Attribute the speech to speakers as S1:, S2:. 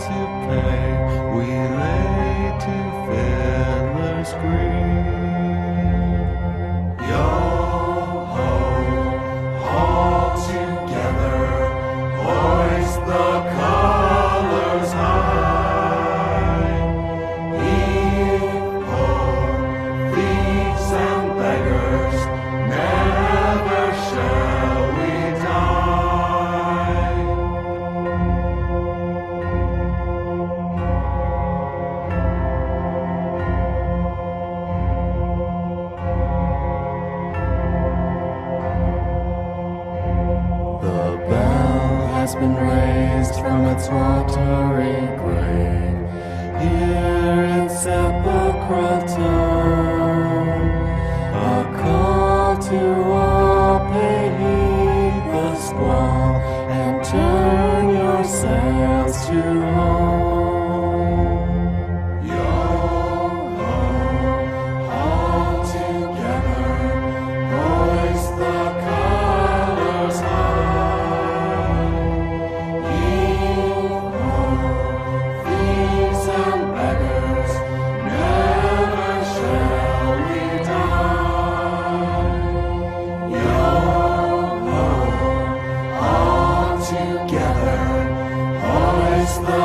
S1: to pay, we lay to fiddler's green. Yo ho, all together, hoist the colors high. Heave ho, thieves and beggars, never shall we die. The bell has been raised from its watery grave. Hear its sepulchral tone, a call to all, pay heed the squall, and turn your sails to home. Yo ho, all together, hoist the colors high. Heave ho, thieves and beggars, never shall we die. Yo ho, all together, hoist the